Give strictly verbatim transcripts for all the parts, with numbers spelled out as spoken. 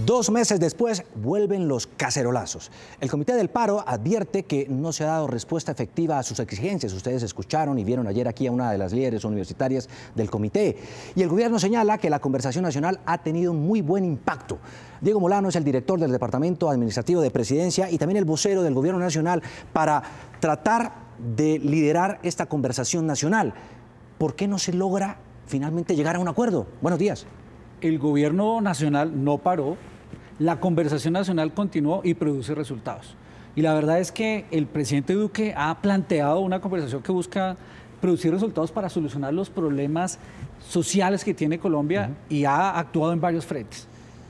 Dos meses después vuelven los cacerolazos. El Comité del Paro advierte que no se ha dado respuesta efectiva a sus exigencias. Ustedes escucharon y vieron ayer aquí a una de las líderes universitarias del comité. Y el gobierno señala que la conversación nacional ha tenido un muy buen impacto. Diego Molano es el director del Departamento Administrativo de Presidencia y también el vocero del gobierno nacional para tratar de liderar esta conversación nacional. ¿Por qué no se logra finalmente llegar a un acuerdo? Buenos días. El gobierno nacional no paró, la conversación nacional continuó y produce resultados. Y la verdad es que el presidente Duque ha planteado una conversación que busca producir resultados para solucionar los problemas sociales que tiene Colombia uh-huh. y ha actuado en varios frentes.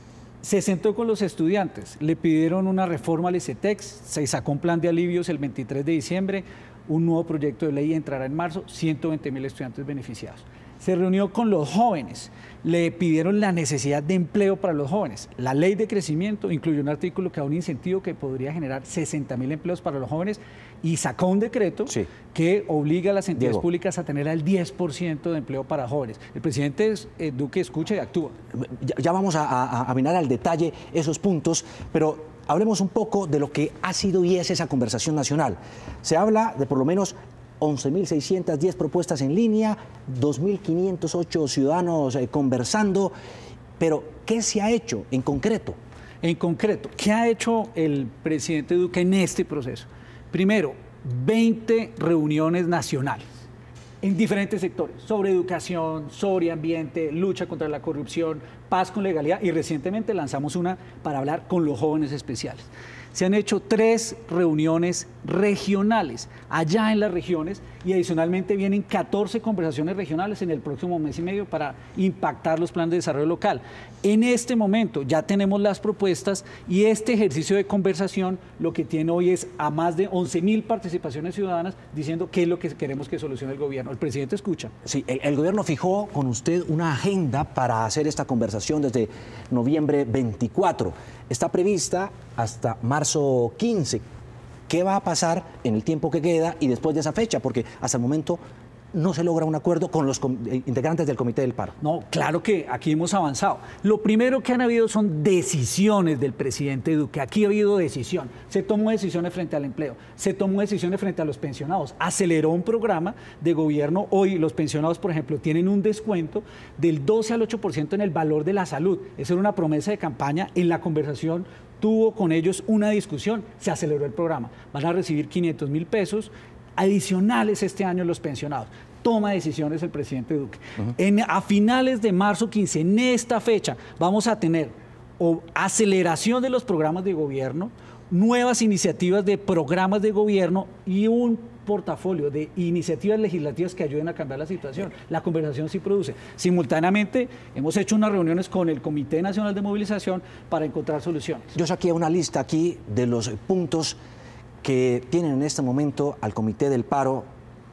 Se sentó con los estudiantes, le pidieron una reforma al ICETEX, se sacó un plan de alivios el veintitrés de diciembre, un nuevo proyecto de ley entrará en marzo, ciento veinte mil estudiantes beneficiados. Se reunió con los jóvenes, le pidieron la necesidad de empleo para los jóvenes. La ley de crecimiento incluyó un artículo que da un incentivo que podría generar sesenta mil empleos para los jóvenes y sacó un decreto sí. que obliga a las entidades Diego. públicas a tener el diez por ciento de empleo para jóvenes. El presidente eh, Duque escucha y actúa. Ya, ya vamos a, a, a mirar al detalle esos puntos, pero hablemos un poco de lo que ha sido y es esa conversación nacional. Se habla de por lo menos once mil seiscientas diez propuestas en línea, dos mil quinientos ocho ciudadanos eh, conversando, pero ¿qué se ha hecho en concreto? En concreto, ¿qué ha hecho el presidente Duque en este proceso? Primero, veinte reuniones nacionales en diferentes sectores, sobre educación, sobre ambiente, lucha contra la corrupción, paz con legalidad, y recientemente lanzamos una para hablar con los jóvenes especiales. Se han hecho tres reuniones regionales allá en las regiones y adicionalmente vienen catorce conversaciones regionales en el próximo mes y medio para impactar los planes de desarrollo local. En este momento ya tenemos las propuestas y este ejercicio de conversación lo que tiene hoy es a más de once mil participaciones ciudadanas diciendo qué es lo que queremos que solucione el gobierno. El presidente escucha. Sí, el, el gobierno fijó con usted una agenda para hacer esta conversación desde noviembre veinticuatro. Está prevista hasta marzo quince. ¿Qué va a pasar en el tiempo que queda y después de esa fecha? Porque hasta el momento no se logra un acuerdo con los integrantes del Comité del Paro. No, claro que aquí hemos avanzado. Lo primero que han habido son decisiones del presidente Duque. Aquí ha habido decisión. Se tomó decisiones frente al empleo, se tomó decisiones frente a los pensionados. Aceleró un programa de gobierno. Hoy los pensionados, por ejemplo, tienen un descuento del doce al ocho por ciento en el valor de la salud. Esa era una promesa de campaña. En la conversación tuvo con ellos una discusión, se aceleró el programa. Van a recibir quinientos mil pesos adicionales este año los pensionados. Toma decisiones el presidente Duque. Uh-huh. en, a finales de marzo quince, en esta fecha, vamos a tener o, aceleración de los programas de gobierno, nuevas iniciativas de programas de gobierno y un portafolio de iniciativas legislativas que ayuden a cambiar la situación. La conversación sí produce. Simultáneamente, hemos hecho unas reuniones con el Comité Nacional de Movilización para encontrar soluciones. Yo saqué una lista aquí de los puntos que tienen en este momento al Comité del Paro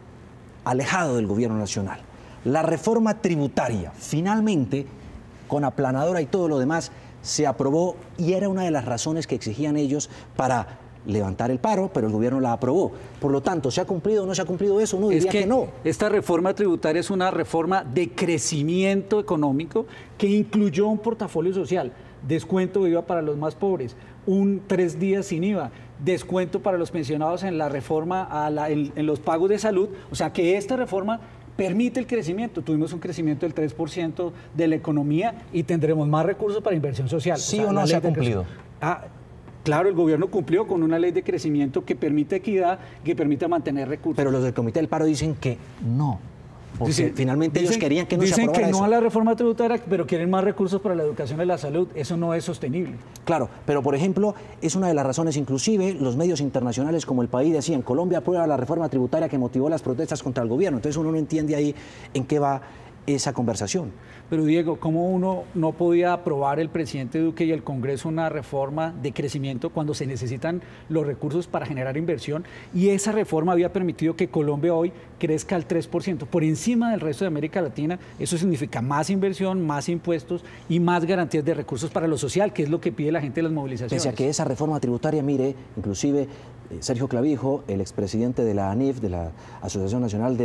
alejado del gobierno nacional. La reforma tributaria, finalmente, con aplanadora y todo lo demás, se aprobó y era una de las razones que exigían ellos para levantar el paro, pero el gobierno la aprobó. Por lo tanto, ¿se ha cumplido o no se ha cumplido eso? No, diría es que, que no. Esta reforma tributaria es una reforma de crecimiento económico que incluyó un portafolio social, descuento de I V A para los más pobres, un tres días sin I V A, descuento para los pensionados en la reforma a la, en, en los pagos de salud. O sea que esta reforma permite el crecimiento. Tuvimos un crecimiento del tres por ciento de la economía y tendremos más recursos para inversión social. ¿Sí o, sea, o no se ha cumplido? Ah, claro, el gobierno cumplió con una ley de crecimiento que permite equidad, que permite mantener recursos. Pero los del Comité del Paro dicen que no. Porque dicen, finalmente ellos dicen, querían que no se aprobara aprobara Dicen que eso. no a la reforma tributaria, pero quieren más recursos para la educación y la salud. Eso no es sostenible. Claro, pero por ejemplo, es una de las razones, inclusive los medios internacionales como El País decían, Colombia aprueba la reforma tributaria que motivó las protestas contra el gobierno. Entonces uno no entiende ahí en qué va esa conversación. Pero Diego, ¿cómo uno no podía aprobar el presidente Duque y el Congreso una reforma de crecimiento cuando se necesitan los recursos para generar inversión? Y esa reforma había permitido que Colombia hoy crezca al tres por ciento, por encima del resto de América Latina. Eso significa más inversión, más impuestos y más garantías de recursos para lo social, que es lo que pide la gente de las movilizaciones. Pese a que esa reforma tributaria, mire, inclusive eh, Sergio Clavijo, el expresidente de la ANIF, de la Asociación Nacional de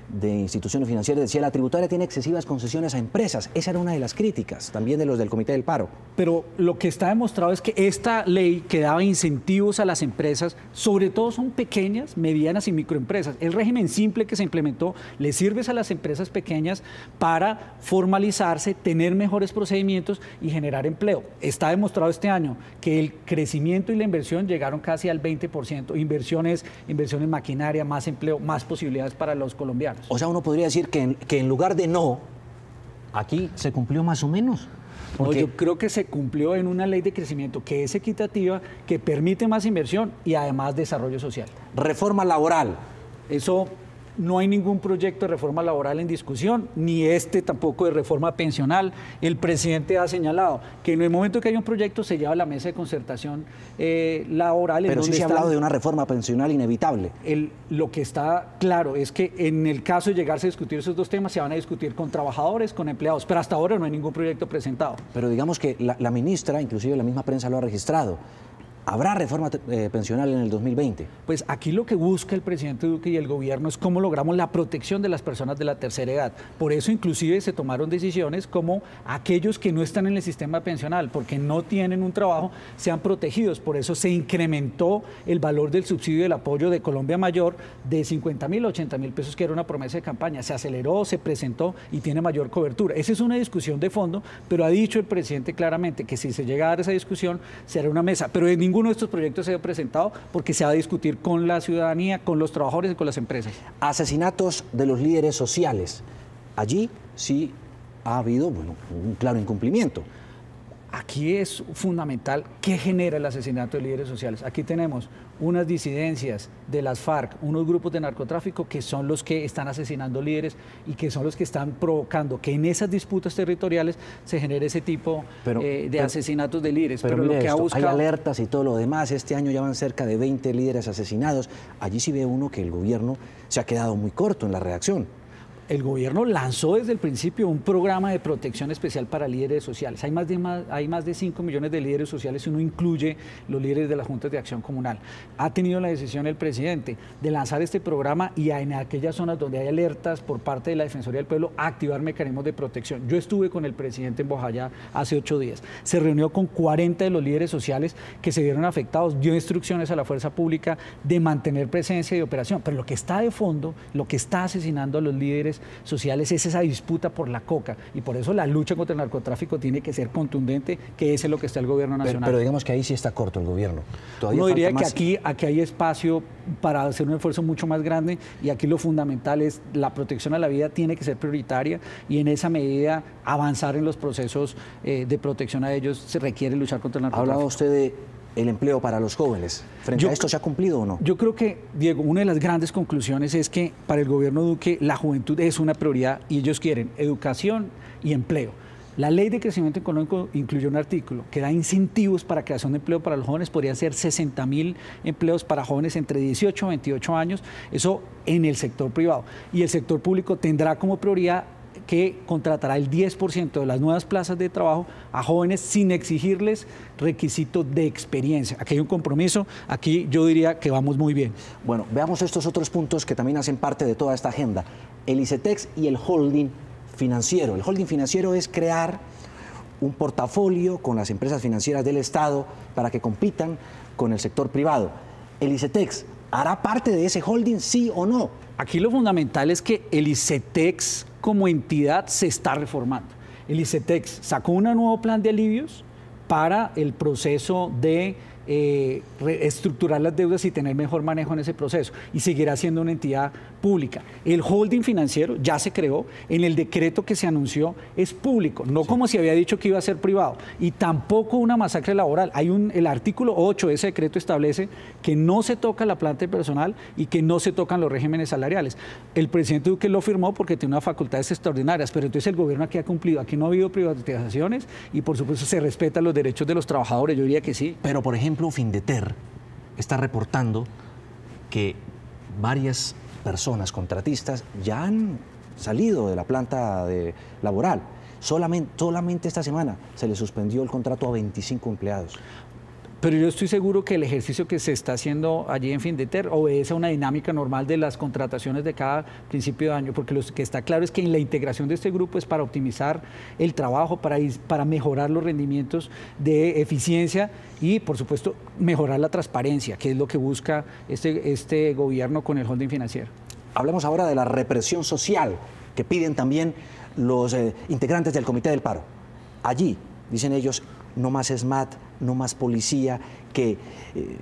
de instituciones financieras decía la tributaria tiene excesivas concesiones a empresas. Esa era una de las críticas también de los del Comité del Paro. Pero lo que está demostrado es que esta ley que daba incentivos a las empresas, sobre todo son pequeñas, medianas y microempresas. El régimen simple que se implementó le sirve a las empresas pequeñas para formalizarse, tener mejores procedimientos y generar empleo. Está demostrado este año que el crecimiento y la inversión llegaron casi al veinte por ciento. Inversiones, inversión en maquinaria, más empleo, más posibilidades para los colombianos. O sea, uno podría decir que en, que en lugar de no, aquí se cumplió más o menos. Porque... No, yo creo que se cumplió en una ley de crecimiento que es equitativa, que permite más inversión y además desarrollo social. Reforma laboral. Eso... No hay ningún proyecto de reforma laboral en discusión, ni este tampoco de reforma pensional. El presidente ha señalado que en el momento que hay un proyecto se lleva a la mesa de concertación eh, laboral. Pero sí se ha hablado de una reforma pensional inevitable. El, lo que está claro es que en el caso de llegarse a discutir esos dos temas se van a discutir con trabajadores, con empleados, pero hasta ahora no hay ningún proyecto presentado. Pero digamos que la, la ministra, inclusive la misma prensa lo ha registrado. ¿Habrá reforma eh, pensional en el dos mil veinte? Pues aquí lo que busca el presidente Duque y el gobierno es cómo logramos la protección de las personas de la tercera edad. Por eso inclusive se tomaron decisiones como aquellos que no están en el sistema pensional porque no tienen un trabajo sean protegidos. Por eso se incrementó el valor del subsidio del apoyo de Colombia Mayor de cincuenta mil a ochenta mil pesos, que era una promesa de campaña. Se aceleró, se presentó y tiene mayor cobertura. Esa es una discusión de fondo, pero ha dicho el presidente claramente que si se llega a dar esa discusión será una mesa. Pero en Ninguno de estos proyectos se ha presentado porque se va a discutir con la ciudadanía, con los trabajadores y con las empresas. Asesinatos de los líderes sociales. Allí sí ha habido, bueno, un claro incumplimiento. Aquí es fundamental qué genera el asesinato de líderes sociales. Aquí tenemos unas disidencias de las FARC, unos grupos de narcotráfico que son los que están asesinando líderes y que son los que están provocando que en esas disputas territoriales se genere ese tipo pero, eh, de pero, asesinatos de líderes. Pero, pero lo que esto, ha buscado... hay alertas y todo lo demás. Este año ya van cerca de veinte líderes asesinados. Allí sí ve uno que el gobierno se ha quedado muy corto en la reacción. El gobierno lanzó desde el principio un programa de protección especial para líderes sociales. Hay más de, más, hay más de cinco millones de líderes sociales si uno incluye los líderes de las juntas de acción comunal. Ha tenido la decisión el presidente de lanzar este programa y en aquellas zonas donde hay alertas por parte de la Defensoría del Pueblo, activar mecanismos de protección. Yo estuve con el presidente en Bojayá hace ocho días. Se reunió con cuarenta de los líderes sociales que se vieron afectados, dio instrucciones a la fuerza pública de mantener presencia y operación. Pero lo que está de fondo, lo que está asesinando a los líderes sociales es esa disputa por la coca y por eso la lucha contra el narcotráfico tiene que ser contundente, que ese es lo que está el gobierno nacional. Pero, pero digamos que ahí sí está corto el gobierno. Uno diría que aquí, aquí hay espacio para hacer un esfuerzo mucho más grande y aquí lo fundamental es la protección a la vida tiene que ser prioritaria y en esa medida avanzar en los procesos eh, de protección a ellos se requiere luchar contra el narcotráfico. Hablaba usted de el empleo para los jóvenes. ¿Frente yo, a esto se ha cumplido o no? Yo creo que, Diego, una de las grandes conclusiones es que para el gobierno Duque la juventud es una prioridad y ellos quieren educación y empleo. La Ley de Crecimiento Económico incluye un artículo que da incentivos para creación de empleo para los jóvenes. Podrían ser sesenta mil empleos para jóvenes entre dieciocho y veintiocho años, eso en el sector privado. Y el sector público tendrá como prioridad que contratará el diez por ciento de las nuevas plazas de trabajo a jóvenes sin exigirles requisitos de experiencia. Aquí hay un compromiso, aquí yo diría que vamos muy bien. Bueno, veamos estos otros puntos que también hacen parte de toda esta agenda. El ICETEX y el holding financiero. El holding financiero es crear un portafolio con las empresas financieras del Estado para que compitan con el sector privado. El ICETEX, ¿hará parte de ese holding, sí o no? Aquí lo fundamental es que el ICETEX como entidad se está reformando. El ICETEX sacó un nuevo plan de alivios para el proceso de eh, reestructurar las deudas y tener mejor manejo en ese proceso y seguirá siendo una entidad pública. El holding financiero ya se creó, en el decreto que se anunció es público, no sí. como se había dicho que iba a ser privado y tampoco una masacre laboral. Hay un, el artículo ocho de ese decreto establece que no se toca la planta de personal y que no se tocan los regímenes salariales. El presidente Duque lo firmó porque tiene unas facultades extraordinarias, pero entonces el gobierno aquí ha cumplido, aquí no ha habido privatizaciones y por supuesto se respetan los derechos de los trabajadores, yo diría que sí. Pero por ejemplo, Findeter está reportando que varias personas contratistas ya han salido de la planta de, laboral. Solamente, solamente esta semana se le suspendió el contrato a veinticinco empleados. Pero yo estoy seguro que el ejercicio que se está haciendo allí en Findeter obedece a una dinámica normal de las contrataciones de cada principio de año, porque lo que está claro es que en la integración de este grupo es para optimizar el trabajo, para, para mejorar los rendimientos de eficiencia y, por supuesto, mejorar la transparencia, que es lo que busca este, este gobierno con el holding financiero. Hablemos ahora de la represión social que piden también los eh, integrantes del Comité del Paro. Allí, dicen ellos, no más SMAT, no más policía, que eh,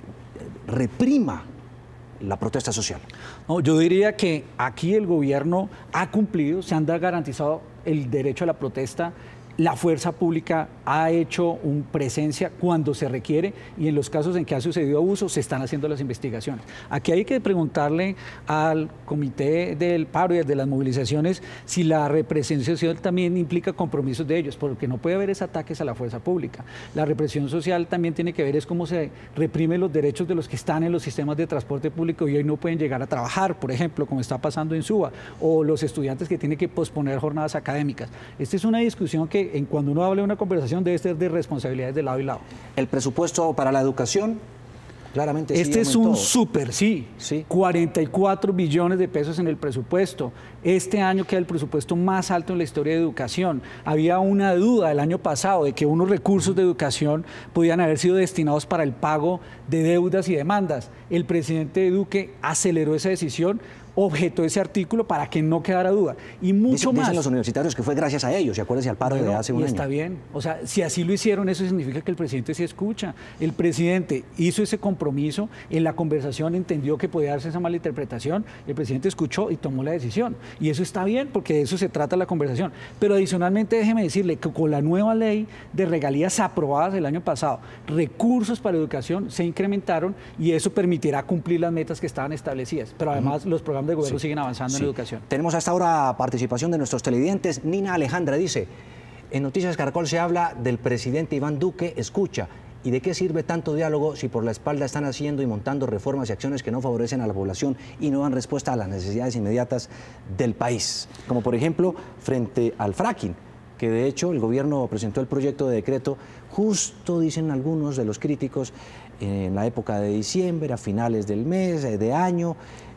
reprima la protesta social. No, yo diría que aquí el gobierno ha cumplido, se han garantizado el derecho a la protesta. La fuerza pública ha hecho una presencia cuando se requiere y en los casos en que ha sucedido abuso se están haciendo las investigaciones. Aquí hay que preguntarle al Comité del Paro y al de las movilizaciones si la represión social también implica compromisos de ellos, porque no puede haber esos ataques a la fuerza pública. La represión social también tiene que ver es cómo se reprimen los derechos de los que están en los sistemas de transporte público y hoy no pueden llegar a trabajar, por ejemplo, como está pasando en Suba, o los estudiantes que tienen que posponer jornadas académicas. Esta es una discusión que en cuando uno habla de una conversación debe ser de responsabilidades de lado y lado. El presupuesto para la educación, claramente sí Este es aumentó. un súper, sí. sí, cuarenta y cuatro billones de pesos en el presupuesto. Este año queda el presupuesto más alto en la historia de educación. Había una duda el año pasado de que unos recursos de educación podían haber sido destinados para el pago de deudas y demandas. El presidente Duque aceleró esa decisión, objetó ese artículo para que no quedara duda. Y mucho dicen, más. Dicen los universitarios que fue gracias a ellos, y acuérdense al paro Bueno, de hace un y año. está bien. O sea, si así lo hicieron, eso significa que el presidente sí escucha. El presidente hizo ese compromiso, en la conversación entendió que podía darse esa mala interpretación, el presidente escuchó y tomó la decisión. Y eso está bien, porque de eso se trata la conversación. Pero adicionalmente, déjeme decirle que con la nueva ley de regalías aprobadas el año pasado, recursos para educación se incrementaron y eso permitirá cumplir las metas que estaban establecidas. Pero además, uh-huh. los programas de gobierno sí. siguen avanzando sí. en educación. Tenemos hasta ahora participación de nuestros televidentes. Nina Alejandra dice, en Noticias Caracol se habla del presidente Iván Duque, escucha, ¿y de qué sirve tanto diálogo si por la espalda están haciendo y montando reformas y acciones que no favorecen a la población y no dan respuesta a las necesidades inmediatas del país? Como por ejemplo, frente al fracking, que de hecho el gobierno presentó el proyecto de decreto justo, dicen algunos de los críticos, en la época de diciembre, a finales del mes, de año,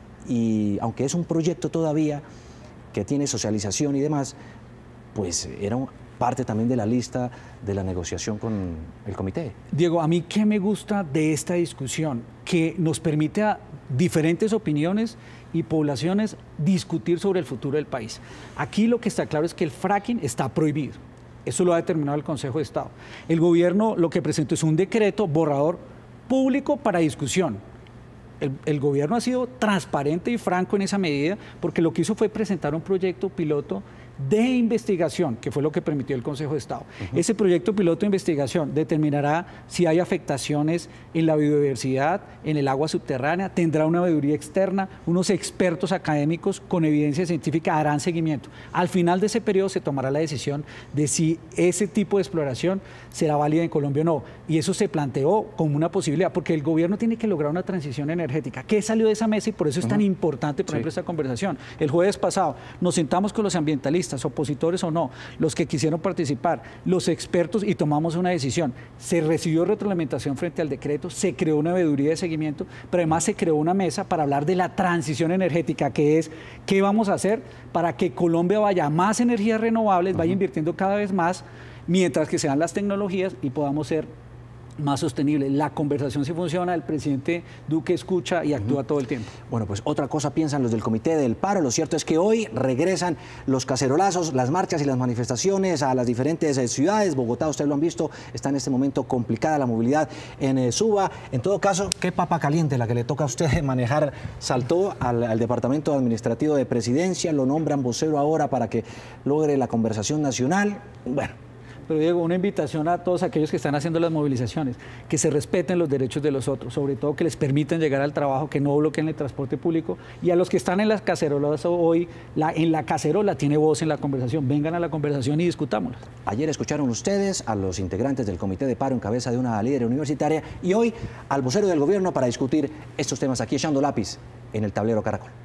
y aunque es un proyecto todavía que tiene socialización y demás, pues era un, parte también de la lista de la negociación con el comité. Diego, a mí qué me gusta de esta discusión, que nos permite a diferentes opiniones y poblaciones discutir sobre el futuro del país. Aquí lo que está claro es que el fracking está prohibido. Eso lo ha determinado el Consejo de Estado. El gobierno lo que presentó es un decreto borrador público para discusión. El, el gobierno ha sido transparente y franco en esa medida porque lo que hizo fue presentar un proyecto piloto de investigación, que fue lo que permitió el Consejo de Estado. Uh-huh. Ese proyecto piloto de investigación determinará si hay afectaciones en la biodiversidad, en el agua subterránea, tendrá una auditoría externa, unos expertos académicos con evidencia científica harán seguimiento. Al final de ese periodo se tomará la decisión de si ese tipo de exploración será válida en Colombia o no. Y eso se planteó como una posibilidad, porque el gobierno tiene que lograr una transición energética. ¿Qué salió de esa mesa? Y por eso es uh-huh. tan importante, por sí. ejemplo, esta conversación. El jueves pasado nos sentamos con los ambientalistas, opositores o no, los que quisieron participar, los expertos y tomamos una decisión. Se recibió retroalimentación frente al decreto, se creó una veeduría de seguimiento, pero además se creó una mesa para hablar de la transición energética, que es qué vamos a hacer para que Colombia vaya a más energías renovables, uh-huh. vaya invirtiendo cada vez más, mientras que sean las tecnologías y podamos ser más sostenible. La conversación sí funciona, el presidente Duque escucha y actúa uh-huh. todo el tiempo. Bueno, pues otra cosa piensan los del Comité del Paro. Lo cierto es que hoy regresan los cacerolazos, las marchas y las manifestaciones a las diferentes eh, ciudades. Bogotá, ustedes lo han visto, está en este momento complicada la movilidad en eh, Suba. En todo caso, qué papa caliente la que le toca a usted manejar. Saltó al, al Departamento Administrativo de Presidencia, lo nombran vocero ahora para que logre la conversación nacional. Bueno. Pero Diego, una invitación a todos aquellos que están haciendo las movilizaciones, que se respeten los derechos de los otros, sobre todo que les permitan llegar al trabajo, que no bloqueen el transporte público, y a los que están en las cacerolas hoy, la, en la cacerola tiene voz en la conversación, vengan a la conversación y discutámosla. Ayer escucharon ustedes a los integrantes del Comité de Paro en cabeza de una líder universitaria y hoy al vocero del gobierno para discutir estos temas aquí echando lápiz en el tablero Caracol.